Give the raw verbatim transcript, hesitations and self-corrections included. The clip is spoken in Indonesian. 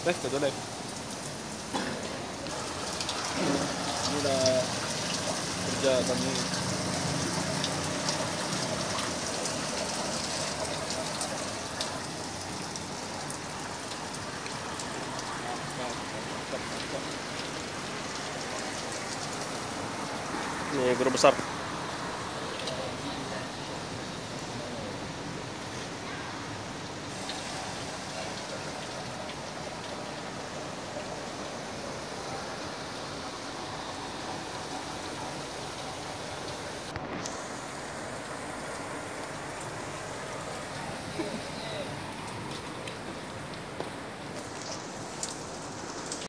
Live, tuh live. Ini udah kerja kami. Ini guru besar.